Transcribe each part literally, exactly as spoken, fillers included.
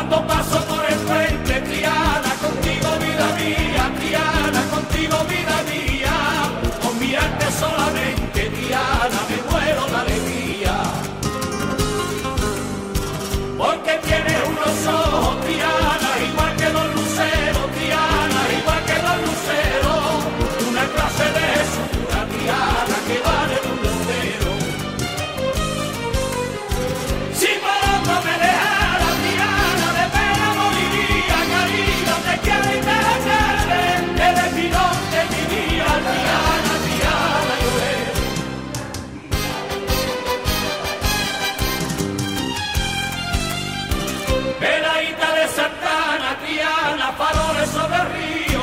Cuando paso por el frente, Triana, contigo vida mía, Triana, contigo vida mía, con mirarte solamente, Triana, me muero de alegría. Porque tienes unos ojos, Triana, igual que los luceros, Triana, igual que los luceros, una clase de Jesús, Triana, que vale el mundo entero. Si Paloma me dejara, Triana, de pena moriría, cariño, te quiero y te quiere, eres mi norte, mi vida, Triana, Triana, lloré. Veladita de Santana, Triana, faroles sobre el río.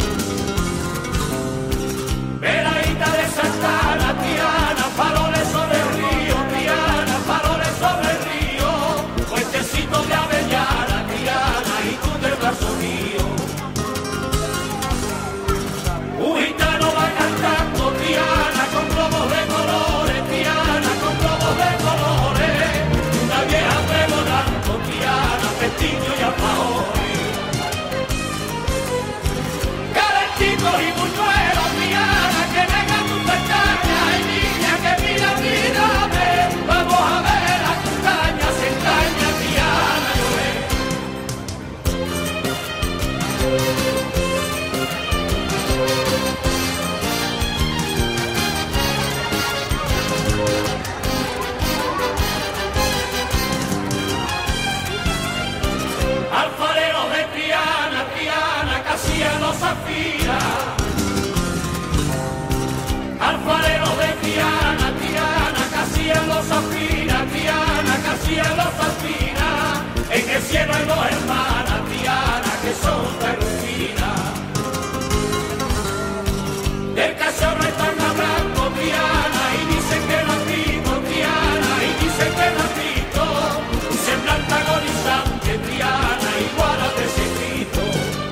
Veladita de Santana, Triana, faroles sobre el río, Triana, faroles sobre el río. Puentecito de Avellana, Triana, y tú del brazo mío. Un gitano va cantando, Triana, con globos de colores, Triana, con globos de colores. Una vieja pregonando, Triana, pestiño y alfajores. Calentitos y buñuelos, Triana, que vengan tus pestañas. Ay, niña, que mira, mírame, vamos a ver las castañas, se engaña, Triana, lloré. Alfarero de Triana, Triana, casi en los Zafira. Alfarero de Triana, Triana, casi en los Zafira, Triana, casi en los Zafira. En el cielo hay dos hermanas, Triana, que son perufinas. Del cachorro están hablando, Triana, y dicen que no has visto, Triana, y dicen que no has visto. Semblante agonizante, Triana, igual a ese Cristo.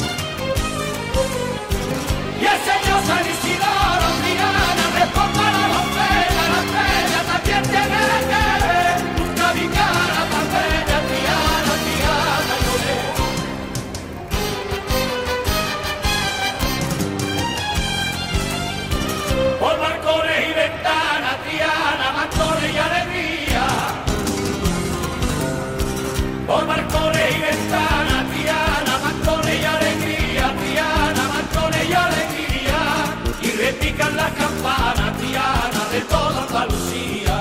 Y el Señor San Isidoro, Triana, responda a la botella, la bella también tiene que ver. Nunca vi cara tan bella, Triana, Triana, lloré. Por balcones y ventanas, Triana, balcones y alegría. Por balcones y ventanas, Triana, balcones y alegría, Triana, balcones y alegría. Y repican las campanas, Triana, de toda Andalucía.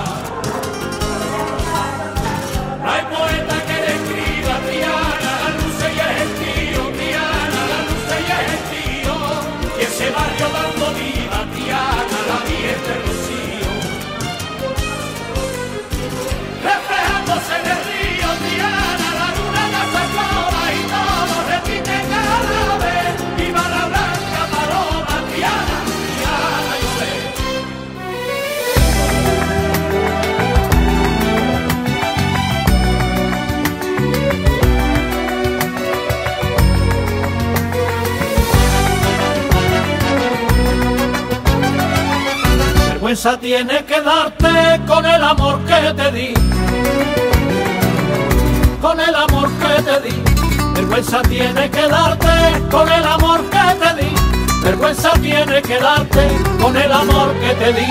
No hay poeta que describa, Triana, la luz y el gentío, Triana, la luz y el gentío. Y ese barrio dando vida, Triana, la Virgen del Rocío. Reflejándose en el río, Triana, la luna en las acadas y todos repiten cada vez. Viva la blanca paloma, Triana, Triana, lloré. Vergüenza tiene que darte con el amor que te di, con el amor que te di. Vergüenza tiene que darte con el amor que te di. Vergüenza tiene que darte con el amor que te di,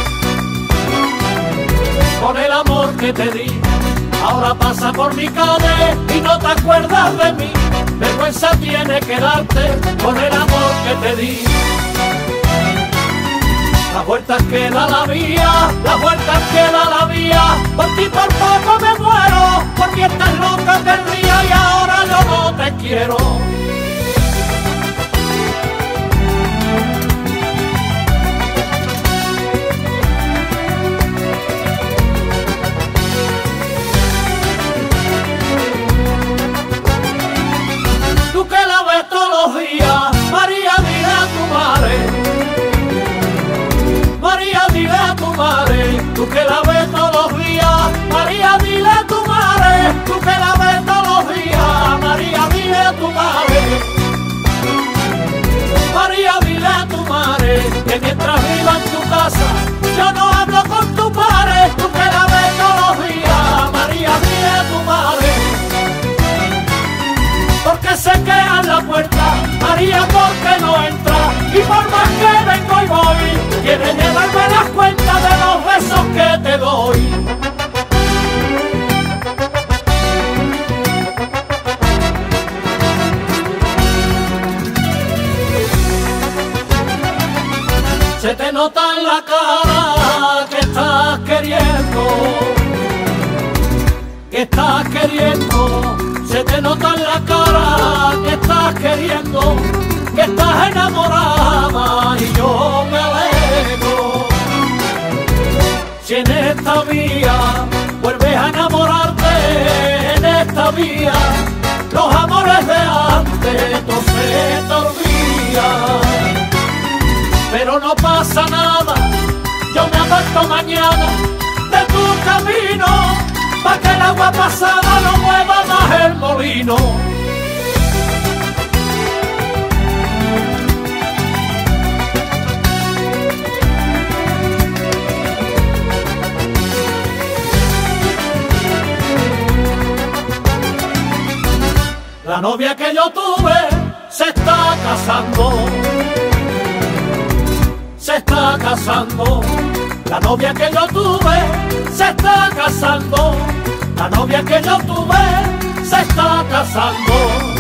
con el amor que te di. Ahora pasa por mi calle y no te acuerdas de mí. Vergüenza tiene que darte con el amor que te di. Las vueltas que da la vía, las vueltas que da la vía, por ti por poco me muero, porque estás loca perdida y ahora yo no te quiero. Tú que la ves todos los días, María, dile a tu madre. María, dile a tu madre, tú que la ves todos los días. María, dile a tu madre, tú que la ves todos los días. María, dile a tu madre. que se queda en la puerta, María, ¿por qué no entra? Y por más que vengo y voy, quiere llevarme las cuentas de los besos que te doy. Se te nota en la cara que estás queriendo, que estás queriendo. Se te nota en la cara que estás queriendo, que estás enamorada y yo me alegro. Si en esta vía vuelves a enamorarte, en esta vía los amores de antes no se te olvidan. Pero no pasa nada, yo me aparto mañana de tu camino, pa' que el agua pasada no mueva más el molino. La novia que yo tuve se está casando, se está casando. La novia que yo tuve se está casando. La novia que yo tuve se está casando.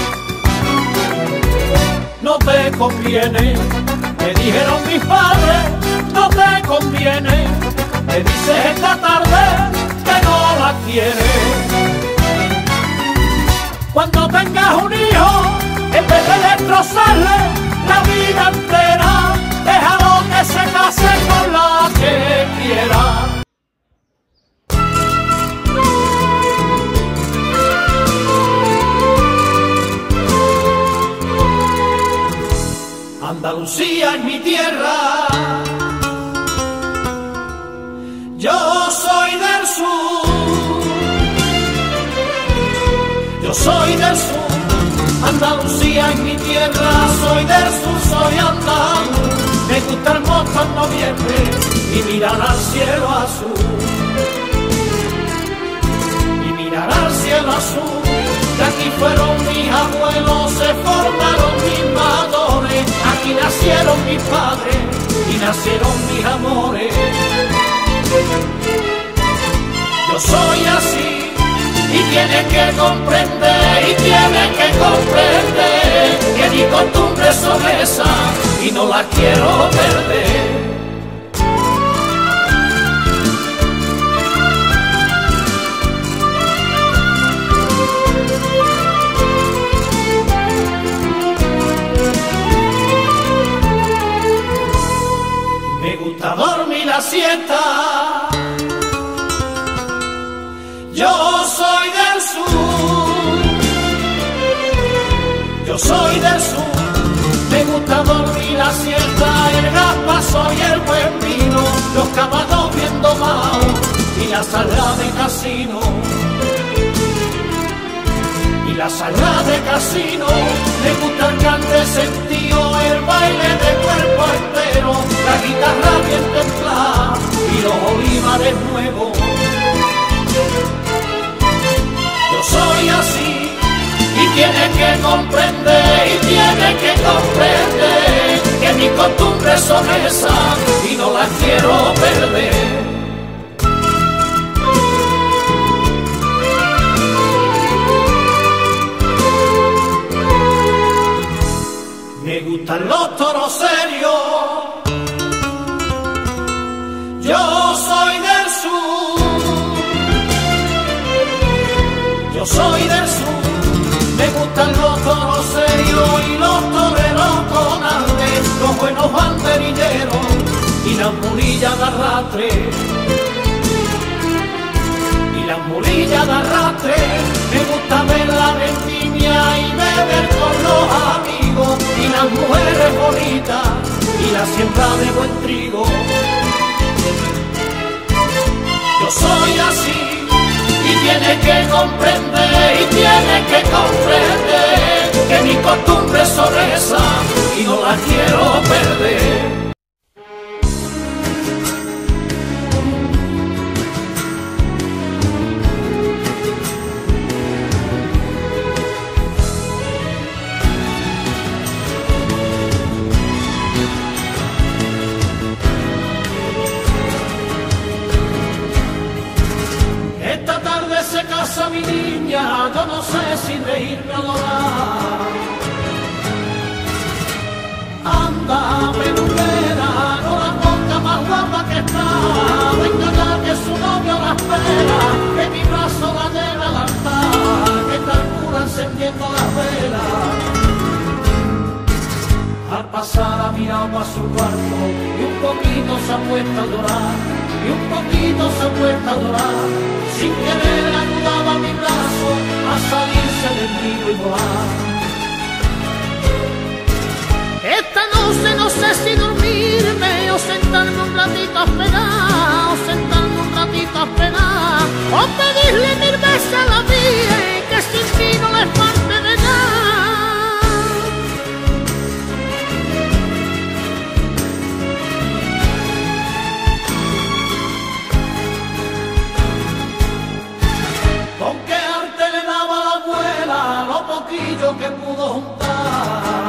No te conviene, me dijeron mis padres, no te conviene. Me dices esta tarde que no la quieres. Cuando tengas un hijo, en vez de destrozarle la vida entera, déjalo que se case con la que quiera. Andalucía es mi tierra, yo soy del sur, yo soy del sur. Andalucía es mi tierra, soy del sur, soy andaluz. Me gusta el mosto en noviembre y mirar al cielo azul, y mirar al cielo azul. De aquí fueron mis abuelos, se formaron mis madores, aquí nacieron mis padres y nacieron mis amores. Yo soy así y tienes que comprender, y tienes que comprender que mis costumbres son esas y no las quiero perder. Me gusta dormir la siesta, yo soy del sur, yo soy del sur. Me gusta dormir la siesta, el gazpazo y el buen vino, los caballos bien domados y la sala de casino, y la sala de casino. Me gusta el cante sentido, el baile de cuerpo entero, la guitarra bien templada y los olivares nuevos. Yo soy así y tienes que comprender, y tienes que comprender que mis costumbres son esas y no las quiero perder. Me gustan los toros serios, yo soy del sur, yo soy del sur. Me gustan los toros serios y los toreros con arde, los buenos banderilleros y las mulillas de arrastre, y las mulillas de arrastre. Me gusta ver la vendimia y beber con los amigos, y las mujeres bonitas y la siembra de buen trigo. Yo soy así y tienes que comprender, y tienes que comprender que mis costumbres son esas y no las quiero perder. abuela. Al pasar ha mirado a su cuarto y un poquito se ha puesto a llorar, y un poquito se ha puesto a llorar. Sin querer ayudaba mi brazo a salirse del nido y volar. Esta noche no sé si dormirme o sentarme un ratito a esperar, o sentarme un ratito a esperar, o pedirle mil veces a la vida que sin ti no le falte de nada. Con qué arte le daba a la abuela lo poquillo que pudo juntar.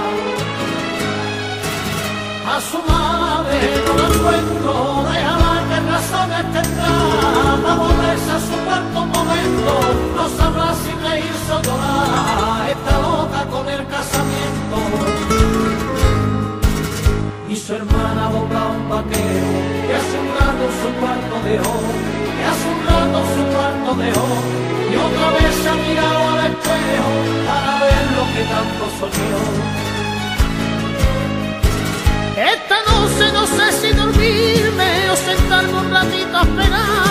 A su madre no la encuentro, déjala que razones tendrá. Va a volverse a su cuarto momento, no sabrá si reírse o llorar. Está loca con el casamiento. Y su hermana dobla un vaquero, que hace un rato su cuarto dejó, que hace un rato su cuarto dejó. Y otra vez se ha mirado al espejo para ver lo que tanto soñó. Esta noche no sé si dormirme o sentarme un ratito a esperar,